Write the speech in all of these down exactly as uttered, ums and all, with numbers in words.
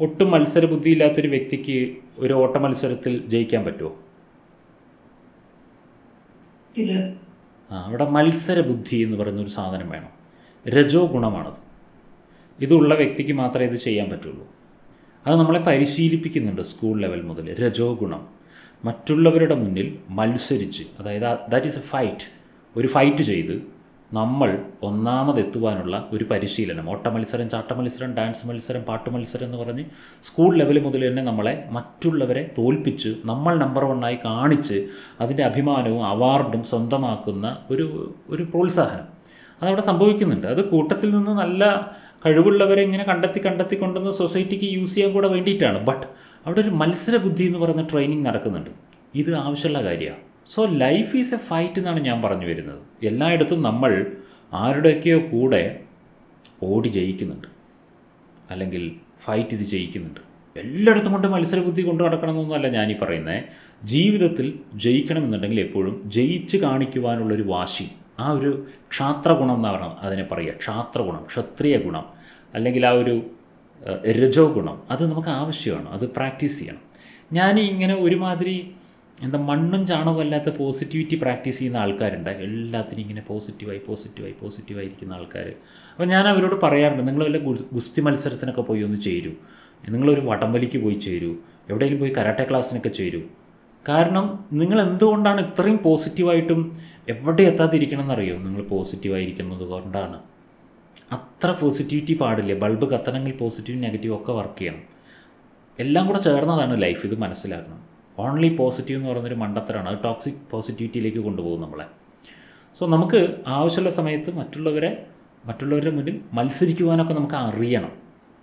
ഒട്ടും മത്സര ബുദ്ധിയില്ലാത്തൊരു വ്യക്തിക്ക് ഒരു ഓട്ട മത്സരത്തിൽ ജയിക്കാൻ പറ്റുമോ? ആ അവിടെ മത്സര ബുദ്ധി എന്ന് പറയുന്നൊരു സാധനം വേണം. രജോ ഗുണമാണത്. ഇതുള്ള വ്യക്തിക്ക് മാത്രമേ ഇത് ചെയ്യാൻ പറ്റുള്ളൂ. അത് നമ്മളെ പരിശീലിപ്പിക്കുന്നുണ്ട് സ്കൂൾ ലെവൽ മുതൽ. രജോ ഗുണം, മറ്റുള്ളവരുടെ മുന്നിൽ മത്സരിച്ച്, അതായത് ദാറ്റ് ഈസ് എ ഫൈറ്റ്, ഒരു ഫൈറ്റ് ചെയ്ത് നമ്മൾ ഒന്നാമതെത്തുവാനുള്ള ഒരു പരിശീലനം. ഓട്ട മത്സരം, ചാട്ട മത്സരം, ഡാൻസ് മത്സരം, പാട്ട് മത്സരം എന്ന് പറഞ്ഞ് സ്കൂൾ ലെവൽ മുതൽ തന്നെ നമ്മളെ മറ്റുള്ളവരെ തോൽപ്പിച്ച് നമ്മൾ നമ്പർ വണ്ണായി കാണിച്ച് അതിൻ്റെ അഭിമാനവും അവാർഡും സ്വന്തമാക്കുന്ന ഒരു ഒരു പ്രോത്സാഹനം അതവിടെ സംഭവിക്കുന്നുണ്ട്. അത് കൂട്ടത്തിൽ നിന്ന് നല്ല കഴിവുള്ളവരെ ഇങ്ങനെ കണ്ടെത്തി കണ്ടെത്തി കൊണ്ടുവന്ന് സൊസൈറ്റിക്ക് യൂസ് ചെയ്യാൻ കൂടെ വേണ്ടിയിട്ടാണ്. ബട്ട് അവിടെ ഒരു മത്സര ബുദ്ധി എന്ന് പറയുന്ന ട്രെയിനിങ് നടക്കുന്നുണ്ട്. ഇത് ആവശ്യമുള്ള കാര്യമാണ്. So life is a fight എന്നാണ് ഞാൻ പറഞ്ഞു വരുന്നത്. എല്ലായിടത്തും നമ്മൾ ആരുടെയൊക്കെയോ കൂടെ ഓടി ജയിക്കുന്നുണ്ട്, അല്ലെങ്കിൽ ഫൈറ്റ് ഇത് ജയിക്കുന്നുണ്ട്. എല്ലായിടത്തും കൊണ്ട് മത്സരബുദ്ധി കൊണ്ടു നടക്കണമെന്നൊന്നുമല്ല ഞാനീ പറയുന്നത്. ജീവിതത്തിൽ ജയിക്കണമെന്നുണ്ടെങ്കിൽ എപ്പോഴും ജയിച്ച് കാണിക്കുവാനുള്ളൊരു വാശി, ആ ഒരു ക്ഷാത്രഗുണം എന്നാണ് പറഞ്ഞത്, അതിനെ പറയുക ക്ഷാത്രഗുണം, ക്ഷത്രിയ ഗുണം, അല്ലെങ്കിൽ ആ ഒരു രജോ ഗുണം, അത് നമുക്ക് ആവശ്യമാണ്. അത് പ്രാക്ടീസ് ചെയ്യണം. ഞാൻ ഇങ്ങനെ ഒരുമാതിരി എന്താ മണ്ണും ചാണകവും അല്ലാത്ത പോസിറ്റിവിറ്റി പ്രാക്ടീസ് ചെയ്യുന്ന ആൾക്കാരുണ്ട്. എല്ലാത്തിനും ഇങ്ങനെ പോസിറ്റീവായി പോസിറ്റീവായി പോസിറ്റീവായി ഇരിക്കുന്ന ആൾക്കാർ. അപ്പോൾ ഞാൻ അവരോട് പറയാറുണ്ട്, നിങ്ങൾ വല്ല ഗുസ്തി മത്സരത്തിനൊക്കെ പോയി ഒന്ന് ചേരൂ, നിങ്ങളൊരു വടംവലിക്ക് പോയി ചേരൂ, എവിടെയെങ്കിലും പോയി കരാട്ടെ ക്ലാസ്സിനൊക്കെ ചേരൂ. കാരണം നിങ്ങൾ എന്തുകൊണ്ടാണ് ഇത്രയും പോസിറ്റീവായിട്ടും എവിടെ എത്താതിരിക്കണം എന്നറിയോ? നിങ്ങൾ പോസിറ്റീവായിരിക്കുന്നത് കൊണ്ടാണ്. അത്ര പോസിറ്റിവിറ്റി പാടില്ല. ബൾബ് കത്തണമെങ്കിൽ പോസിറ്റീവ് നെഗറ്റീവ് ഒക്കെ വർക്ക് ചെയ്യണം. എല്ലാം കൂടെ ചേർന്നതാണ് ലൈഫ്. ഇത് മനസ്സിലാക്കണം. ഓൺലി പോസിറ്റീവ് എന്ന് പറയുന്നൊരു മണ്ടത്തരമാണ്. അത് ടോക്സിക് പോസിറ്റിവിറ്റിയിലേക്ക് കൊണ്ടുപോകും നമ്മളെ. സോ നമുക്ക് ആവശ്യമുള്ള സമയത്ത് മറ്റുള്ളവരെ മറ്റുള്ളവരുടെ മുന്നിൽ മത്സരിക്കുവാനൊക്കെ നമുക്ക് അറിയണം.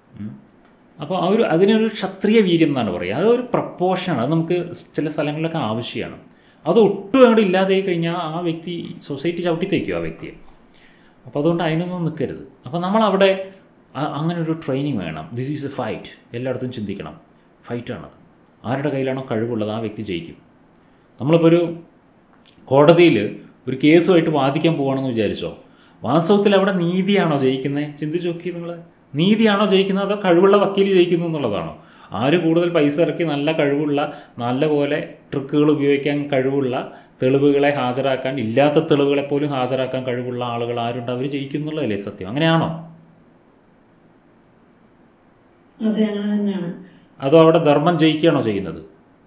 അപ്പോൾ ആ ഒരു അതിനൊരു ക്ഷത്രിയ വീര്യം എന്നാണ് പറയുക. അതൊരു പ്രപ്പോർഷനാണ്. അത് നമുക്ക് ചില സ്ഥലങ്ങളിലൊക്കെ ആവശ്യമാണ്. അത് ഒട്ടും അങ്ങോട്ട് ഇല്ലാതെ കഴിഞ്ഞാൽ ആ വ്യക്തി സൊസൈറ്റി ചവിട്ടി തേക്കും ആ വ്യക്തിയെ. അപ്പോൾ അതുകൊണ്ട് അതിനൊന്നും നിൽക്കരുത്. അപ്പോൾ നമ്മളവിടെ അങ്ങനെ ഒരു ട്രെയിനിങ് വേണം. This is a fight. എല്ലായിടത്തും ചിന്തിക്കണം, ഫൈറ്റാണത്. ആരുടെ കയ്യിലാണോ കഴിവുള്ളത് ആ വ്യക്തി ജയിക്കും. നമ്മളിപ്പോൾ ഒരു കോടതിയിൽ ഒരു കേസുമായിട്ട് വാദിക്കാൻ പോവുകയാണെന്ന് വിചാരിച്ചോ, വാസ്തവത്തിൽ അവിടെ നീതിയാണോ ജയിക്കുന്നത്? ചിന്തിച്ച് നോക്കി നിങ്ങൾ. നീതിയാണോ ജയിക്കുന്നത് അതോ കഴിവുള്ള വക്കീൽ ജയിക്കുന്നു എന്നുള്ളതാണോ? ആര് കൂടുതൽ പൈസ ഇറക്കി നല്ല കഴിവുള്ള, നല്ല പോലെ ട്രിക്കുകൾ ഉപയോഗിക്കാൻ കഴിവുള്ള, തെളിവുകളെ ഹാജരാക്കാൻ, ഇല്ലാത്ത തെളിവുകളെപ്പോലും ഹാജരാക്കാൻ കഴിവുള്ള ആളുകൾ ആരുണ്ട്, അവർ ജയിക്കുന്നുള്ളതല്ലേ സത്യം. അങ്ങനെയാണോ? അതോ അവിടെ ധർമ്മം ജയിക്കുകയാണോ ചെയ്യുന്നത്?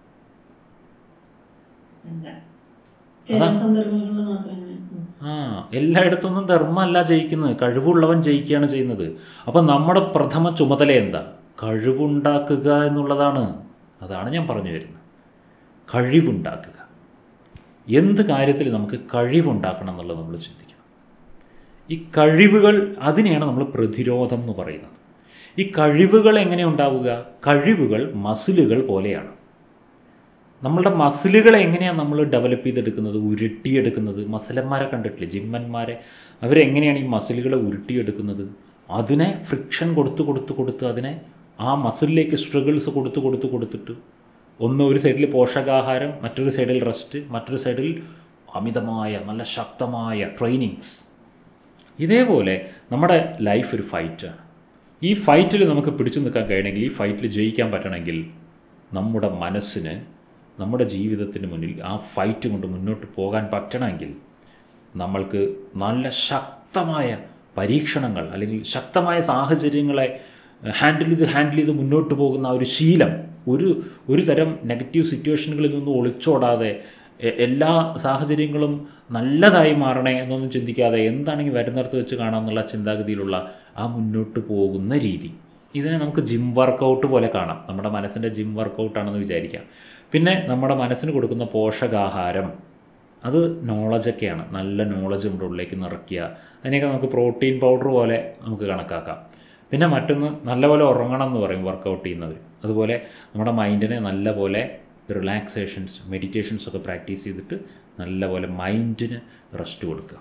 ആ എല്ലായിടത്തൊന്നും ധർമ്മമല്ല ജയിക്കുന്നത്, കഴിവുള്ളവൻ ജയിക്കുകയാണ് ചെയ്യുന്നത്. അപ്പം നമ്മുടെ പ്രഥമ ചുമതല എന്താ? കഴിവുണ്ടാക്കുക എന്നുള്ളതാണ്. അതാണ് ഞാൻ പറഞ്ഞു വരുന്നത്. കഴിവുണ്ടാക്കുക. എന്ത് കാര്യത്തിൽ നമുക്ക് കഴിവുണ്ടാക്കണം എന്നുള്ളത് നമ്മൾ ചിന്തിക്കണം. ഈ കഴിവുകൾ, അതിനെയാണ് നമ്മൾ പ്രതിരോധം എന്ന് പറയുന്നത്. ഈ കഴിവുകൾ എങ്ങനെ ഉണ്ടാവുക? കഴിവുകൾ മസിലുകൾ പോലെയാണ്. നമ്മളുടെ മസിലുകളെ എങ്ങനെയാണ് നമ്മൾ ഡെവലപ്പ് ചെയ്തെടുക്കുന്നത്, ഉരുട്ടിയെടുക്കുന്നത്? മസിലന്മാരെ കണ്ടിട്ടില്ലേ, ജിമ്മന്മാരെ? അവരെങ്ങനെയാണ് ഈ മസിലുകളെ ഉരുട്ടിയെടുക്കുന്നത്? അതിനെ ഫ്രിക്ഷൻ കൊടുത്ത് കൊടുത്ത് കൊടുത്ത് അതിനെ ആ മസിലിലേക്ക് സ്ട്രഗിൾസ് കൊടുത്ത് കൊടുത്ത് കൊടുത്തിട്ട് ഒന്ന് ഒരു സൈഡിൽ പോഷകാഹാരം, മറ്റൊരു സൈഡിൽ റെസ്റ്റ്, മറ്റൊരു സൈഡിൽ അമിതമായ നല്ല ശക്തമായ ട്രെയിനിങ്സ്. ഇതേപോലെ നമ്മുടെ ലൈഫ് ഒരു ഫൈറ്റാണ്. ഈ ഫൈറ്റിൽ നമുക്ക് പിടിച്ചു നിൽക്കാൻ കഴിയണമെങ്കിൽ, ഈ ഫൈറ്റിൽ ജയിക്കാൻ പറ്റണമെങ്കിൽ, നമ്മുടെ മനസ്സിന് നമ്മുടെ ജീവിതത്തിന് മുന്നിൽ ആ ഫൈറ്റ് കൊണ്ട് മുന്നോട്ട് പോകാൻ പറ്റണമെങ്കിൽ നമ്മൾക്ക് നല്ല ശക്തമായ പരീക്ഷണങ്ങൾ അല്ലെങ്കിൽ ശക്തമായ സാഹചര്യങ്ങളെ ഹാൻഡിൽ ചെയ്ത് ഹാൻഡിൽ ചെയ്ത് മുന്നോട്ട് പോകുന്ന ഒരു ശീലം, ഒരു ഒരു തരം നെഗറ്റീവ് സിറ്റുവേഷനുകളിൽ നിന്ന് ഒളിച്ചോടാതെ എല്ലാ സാഹചര്യങ്ങളും നല്ലതായി മാറണേ എന്നൊന്നും ചിന്തിക്കാതെ എന്താണെങ്കിൽ വരുന്നിടത്ത് വെച്ച് കാണാമെന്നുള്ള ചിന്താഗതിയിലുള്ള ആ മുന്നോട്ട് പോകുന്ന രീതി, ഇതിനെ നമുക്ക് ജിം വർക്കൗട്ട് പോലെ കാണാം. നമ്മുടെ മനസ്സിൻ്റെ ജിം വർക്കൗട്ടാണെന്ന് വിചാരിക്കാം. പിന്നെ നമ്മുടെ മനസ്സിന് കൊടുക്കുന്ന പോഷകാഹാരം, അത് നോളജൊക്കെയാണ്. നല്ല നോളജ് നമ്മുടെ ഉള്ളിലേക്ക് നിറയ്ക്കുക. അതിനെയൊക്കെ നമുക്ക് പ്രോട്ടീൻ പൗഡർ പോലെ നമുക്ക് കണക്കാക്കാം. പിന്നെ മറ്റൊന്ന്, നല്ലപോലെ ഉറങ്ങണം എന്ന് പറയും വർക്കൗട്ട് ചെയ്യുന്നവർ. അതുപോലെ നമ്മുടെ മൈൻഡിനെ നല്ലപോലെ റിലാക്സേഷൻസ്, മെഡിറ്റേഷൻസ് ഒക്കെ പ്രാക്ടീസ് ചെയ്തിട്ട് നല്ലപോലെ മൈൻഡിന് റെസ്റ്റ് കൊടുക്കുക.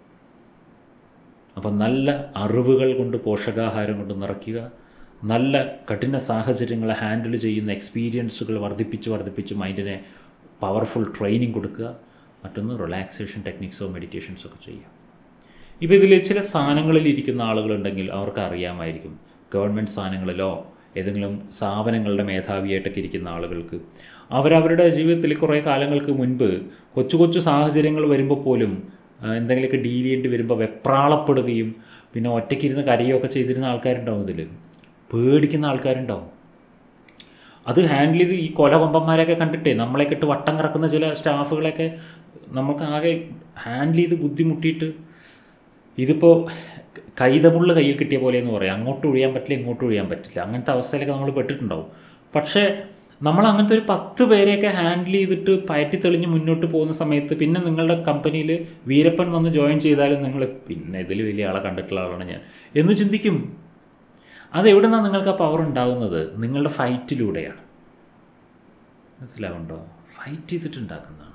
അപ്പം നല്ല അറിവുകൾ കൊണ്ട്, പോഷകാഹാരം കൊണ്ട് നിറയ്ക്കുക. നല്ല കഠിന സാഹചര്യങ്ങളെ ഹാൻഡിൽ ചെയ്യുന്ന എക്സ്പീരിയൻസുകൾ വർദ്ധിപ്പിച്ച് വർദ്ധിപ്പിച്ച് മൈൻഡിനെ പവർഫുൾ ട്രെയിനിങ് കൊടുക്കുക. മറ്റൊന്ന് റിലാക്സേഷൻ ടെക്നിക്സോ മെഡിറ്റേഷൻസോ ഒക്കെ ചെയ്യുക. ഇപ്പോൾ ഇതിൽ ചില സ്ഥാനങ്ങളിൽ ഇരിക്കുന്ന ആളുകളുണ്ടെങ്കിൽ അവർക്ക് അറിയാമായിരിക്കും. ഗവൺമെൻറ് സ്ഥാനങ്ങളിലോ ഏതെങ്കിലും സ്ഥാപനങ്ങളുടെ മേധാവിയായിട്ടൊക്കെ ഇരിക്കുന്ന ആളുകൾക്ക് അവരവരുടെ ജീവിതത്തിൽ കുറേ കാലങ്ങൾക്ക് മുൻപ് കൊച്ചു കൊച്ചു സാഹചര്യങ്ങൾ വരുമ്പോൾ പോലും എന്തെങ്കിലുമൊക്കെ ഡീൽ ചെയ്യേണ്ടി വരുമ്പോൾ വെപ്രാളപ്പെടുകയും പിന്നെ ഒറ്റയ്ക്കിരുന്ന് കരയുകയൊക്കെ ചെയ്തിരുന്ന ആൾക്കാരുണ്ടാവും. ഇതിൽ പേടിക്കുന്ന ആൾക്കാരുണ്ടാവും. അത് ഹാൻഡിൽ ചെയ്ത് ഈ കൊലകൊമ്പന്മാരെയൊക്കെ കണ്ടിട്ടേ നമ്മളെയൊക്കെ ഇട്ട് വട്ടം കറക്കുന്ന ചില സ്റ്റാഫുകളെയൊക്കെ നമുക്ക് ആകെ ഹാൻഡിൽ ചെയ്ത് ബുദ്ധിമുട്ടിയിട്ട് ഇതിപ്പോൾ കൈതമുള്ള കയ്യിൽ കിട്ടിയ പോലെ എന്ന് പറയാം. അങ്ങോട്ട് ഒഴിയാൻ പറ്റില്ല, ഇങ്ങോട്ട് ഒഴിയാൻ പറ്റില്ല. അങ്ങനത്തെ അവസ്ഥയിലൊക്കെ നമ്മൾ പെട്ടിട്ടുണ്ടാവും. പക്ഷേ നമ്മൾ അങ്ങനത്തെ ഒരു പത്ത് പേരെയൊക്കെ ഹാൻഡിൽ ചെയ്തിട്ട് പയറ്റി തെളിഞ്ഞ് മുന്നോട്ട് പോകുന്ന സമയത്ത് പിന്നെ നിങ്ങളുടെ കമ്പനിയിൽ വീരപ്പൻ വന്ന് ജോയിൻ ചെയ്താലും നിങ്ങൾ പിന്നെ ഇതിൽ വലിയ ആളെ കണ്ടിട്ടുള്ള ആളാണ് ഞാൻ എന്ന് ചിന്തിക്കും. അതെവിടെ നിന്നാണ് നിങ്ങൾക്ക് ആ പവർ ഉണ്ടാകുന്നത്? നിങ്ങളുടെ ഫൈറ്റിലൂടെയാണ്. മനസ്സിലാവുണ്ടോ? ഫൈറ്റ് ചെയ്തിട്ടുണ്ടാക്കുന്നതാണ്.